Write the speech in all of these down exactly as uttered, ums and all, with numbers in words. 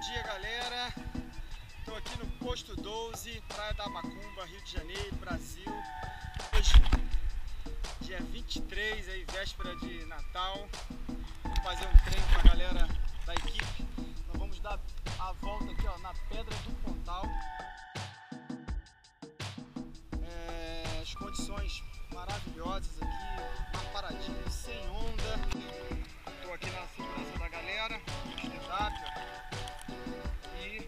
dia, galera. Estou aqui no Posto doze, Praia da Macumba, Rio de Janeiro, Brasil. Hoje, dia vinte e três, aí, véspera de Natal. Vou fazer um treino com a galera da equipe. Nós vamos dar a volta aqui, ó, na Pedra do Pontal. É, as condições maravilhosas aqui, uma paradinha sem onda. Estou aqui na segurança da galera, no stand-up, e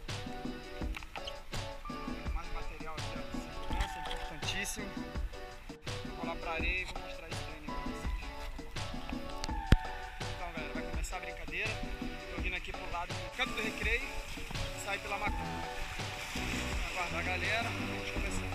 mais material aqui, ó, de segurança, importantíssimo. Vou lá pra areia e vou mostrar esse treino pra vocês. Então, galera, vai começar a brincadeira. Estou vindo aqui pro lado do canto do recreio, sair pela Macumba. Aguardar a galera, vamos começar.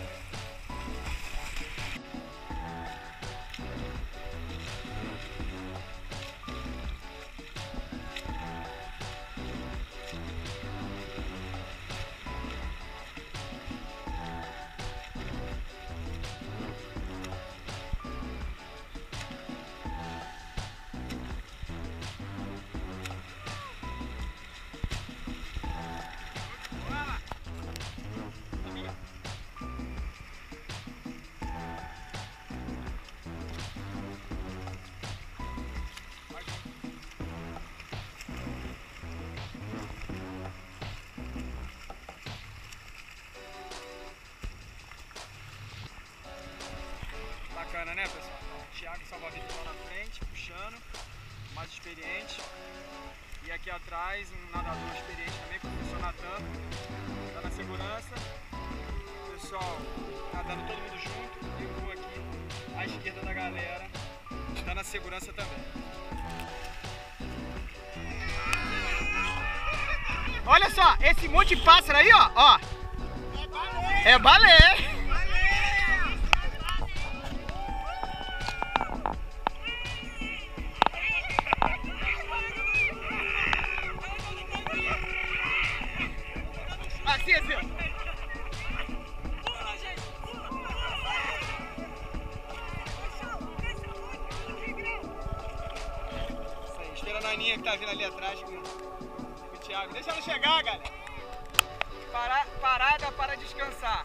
Bacana, né, pessoal? O Thiago salva-vidas lá na frente, puxando, mais experiente. E aqui atrás, um nadador experiente também, com o professor Natan, tá na segurança. O pessoal nadando todo mundo junto. E eu vou aqui à esquerda da galera, tá na segurança também. Olha só, esse monte de pássaro aí, ó, ó. É balé! Assim, assim, ó. Isso aí, esperando a Aninha que tá vindo ali atrás com, com o Thiago. Deixa ela chegar, galera. Para, parada para descansar.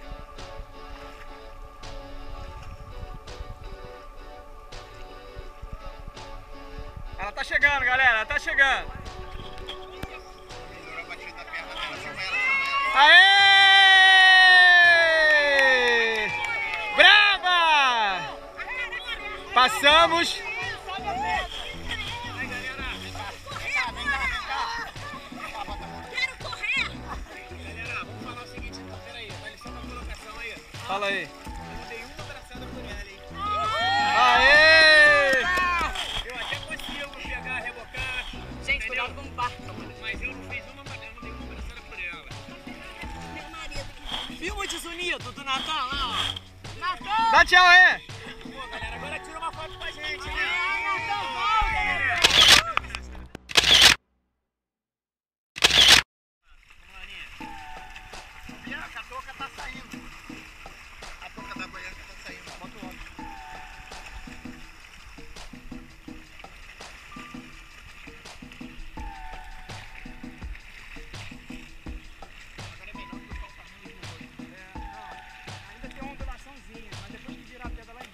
Ela tá chegando, galera, ela tá chegando. Aê! Brava! Passamos. Quero correr! Galera, vamos falar o seguinte, então, peraí, dá licença pra colocação aí. Fala aí. Eu dei uma abraçada por ela, hein? Aê! Eu até consigo pegar, rebocar. Gente, cuidado com o barco. Mas eu não fiz uma, eu não dei uma abraçada por ela. Meu marido. Viu o desunido do Natal lá, ó? Natal! Dá tchau aí! Pô, galera, agora tira uma foto com a gente, né? Natal, volta! A touca tá saindo. A boca da banheira tá saindo. Bota o óculos. Agora é menor que o sol tá muito de novo. É, não, ainda tem uma ondulaçãozinha, mas depois que virar a pedra lá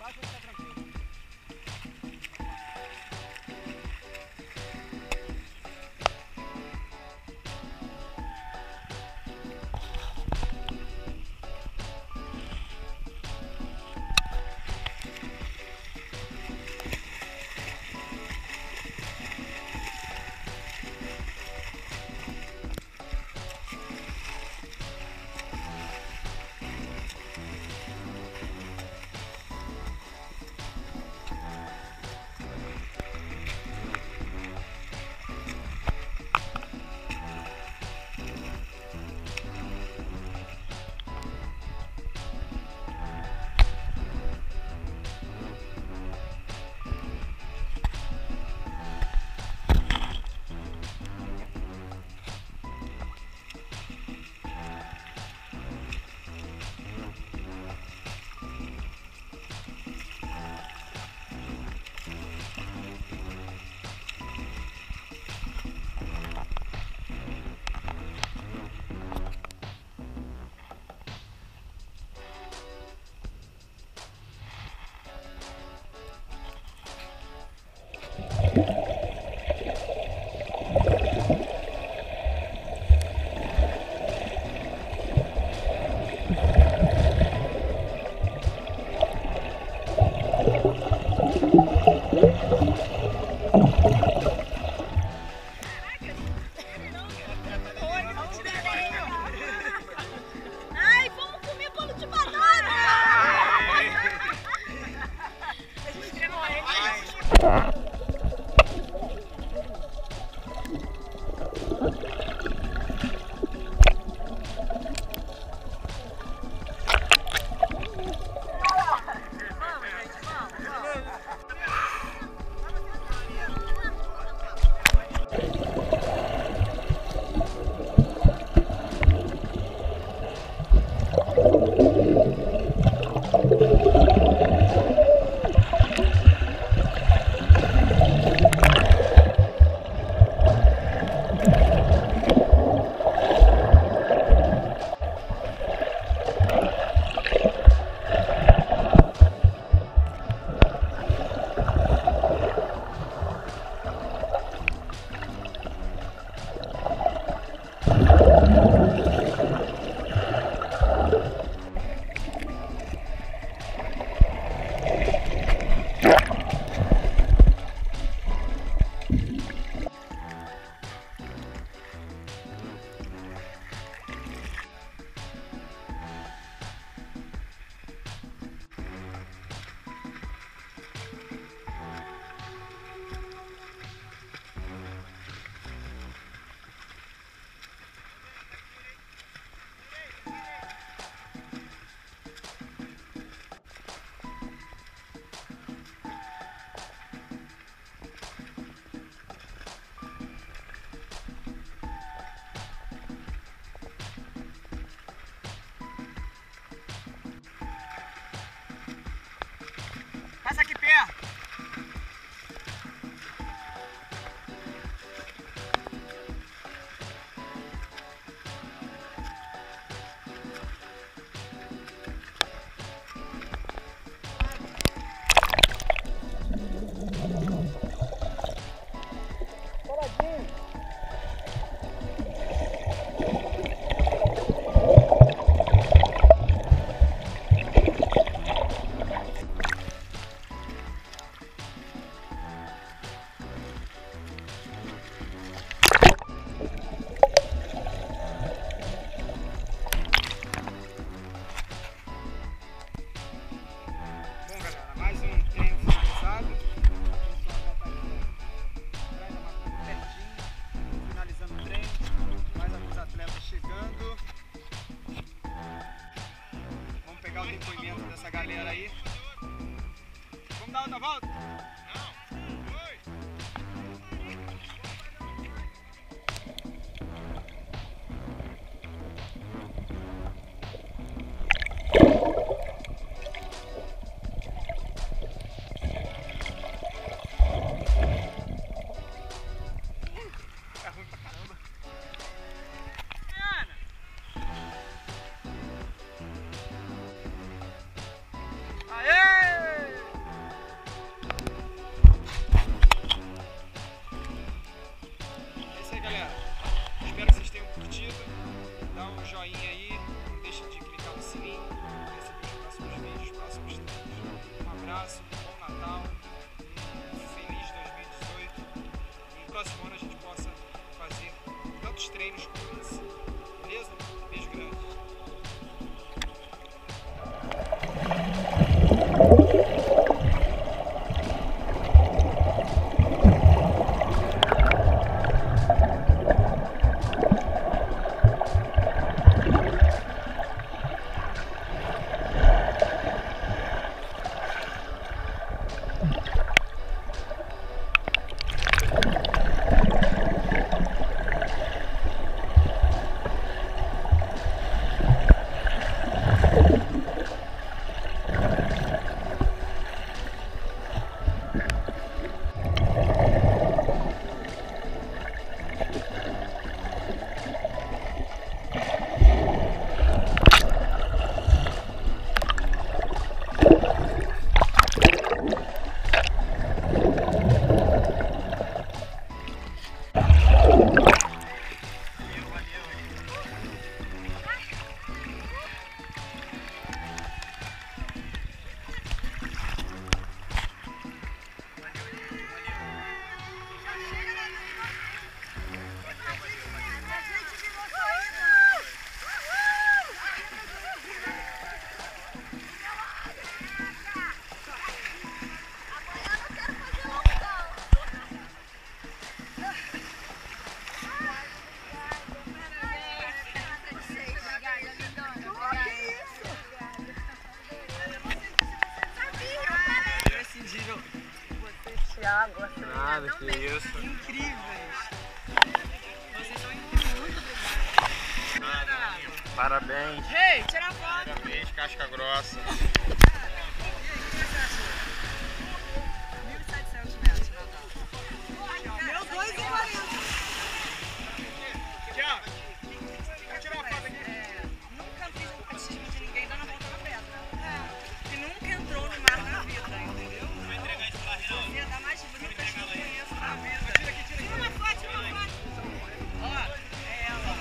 galera aí. Vamos dar outra volta? Não. Foi. É ruim pra caramba. Ana. Aê! É isso aí, galera. Espero que vocês tenham curtido. Dá um joinha aí. Não deixa de clicar no sininho para receber os próximos vídeos, os próximos treinos. Um abraço, bom Natal, um feliz dois mil e dezoito. E no próximo ano a gente possa fazer tantos treinos como esse. Beleza? Beijo grande. Thiago, Nada, que isso. incríveis. Vocês são muito obrigados. Parabéns. Ei, tira a foto. Parabéns, casca grossa. mil e setecentos metros nadando. Meu dois e quarenta. Tiago, vou tirar uma foto aqui. É, nunca fiz um batismo de ninguém dando a volta na pedra. É, que nunca entrou no mar na vida, entendeu? Vai entregar isso lá, Renan? Você é da mais bonita que eu conheço na vida. Tira aqui, tira aqui. Tira uma foto, tira uma foto. Ó, é ela.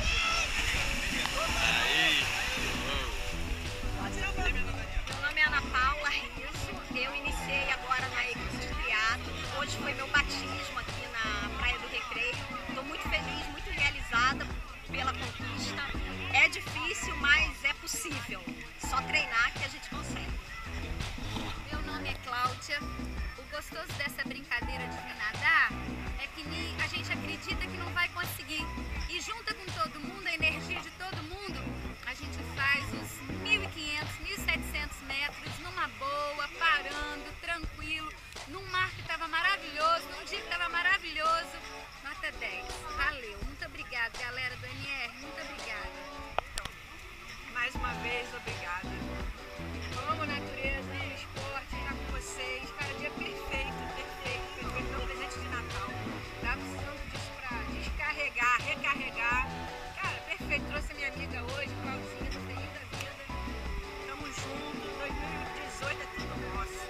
Aí. Pode tirar a foto. Meu nome é Ana Paula Riso. Eu iniciei agora na equipe de triatlo. Hoje foi meu batismo aqui na Praia do Recreio. Estou muito feliz, muito realizada pela conquista. É difícil, mas é possível. Só treinar que a gente consegue. Meu nome é Cláudia. O gostoso dessa brincadeira de vir nadar é que a gente acredita que não vai conseguir. E junta com todo mundo, a energia de todo mundo, a gente faz os mil e quinhentos, mil e setecentos metros numa boa, parando, tranquilo, num mar que estava maravilhoso, num dia que estava maravilhoso. Nota dez. Valeu. Muito obrigada, galera do N R. Muito obrigada. Mais uma vez, obrigada. Amo natureza e esporte, estar com vocês. Cara, dia perfeito, perfeito, perfeito. Meu presente de Natal. Tava precisando disso pra descarregar, recarregar. Cara, perfeito. Trouxe a minha amiga hoje, Claudinha, do Feliz da Vida. Tamo junto. dois mil e dezoito é tudo nosso.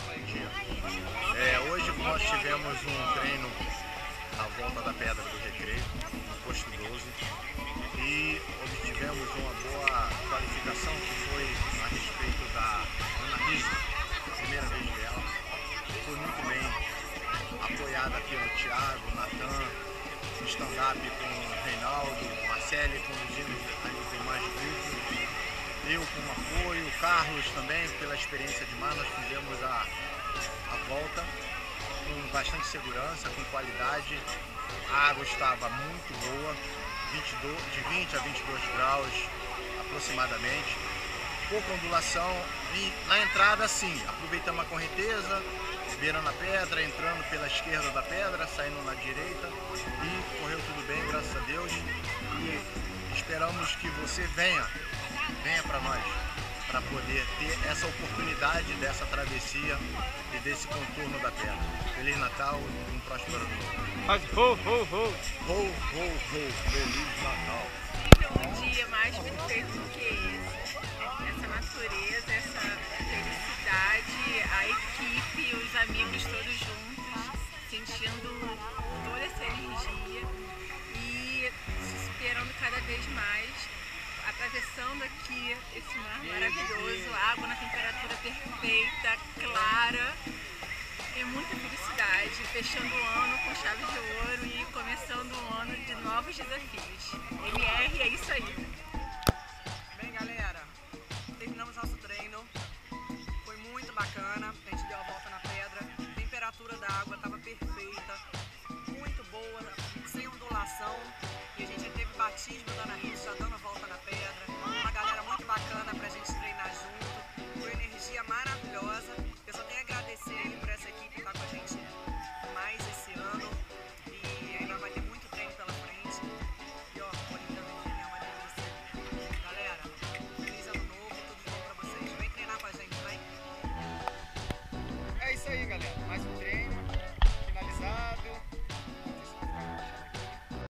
É, hoje nós tivemos um treino na volta da Pedra do Recreio, no posto doze, e obtivemos uma boa qualificação, que foi a respeito da Ana Risa, primeira vez dela. Foi muito bem apoiada pelo Thiago, Natan, o stand-up com o Reinaldo, Marcele conduzindo os demais grupos, eu como apoio, o Carlos também, pela experiência de mar. Nós fizemos a, a volta com bastante segurança, com qualidade. A água estava muito boa, vinte e dois, de vinte a vinte e dois graus aproximadamente. pouca ondulação. E na entrada, sim, aproveitamos a correnteza, beirando a pedra, entrando pela esquerda da pedra, saindo na direita, e correu tudo bem, graças a Deus. E esperamos que você venha, venha para nós, para poder ter essa oportunidade dessa travessia e desse contorno da pedra. Feliz Natal e um próspero ano novo. Faz ho, ho, ho. Ho, ho, ho, Feliz Natal. Um dia mais perfeito do que esse. Essa natureza, essa felicidade, a equipe, os amigos todos juntos, sentindo toda essa energia e se superando cada vez mais, atravessando aqui esse mar maravilhoso, água na temperatura perfeita, clara, e muita felicidade, fechando o ano com chave de ouro e começando um ano de novos desafios. M R é isso aí. Bem, galera, terminamos nosso treino, foi muito bacana, a gente deu a volta na pedra, a temperatura da água estava perfeita,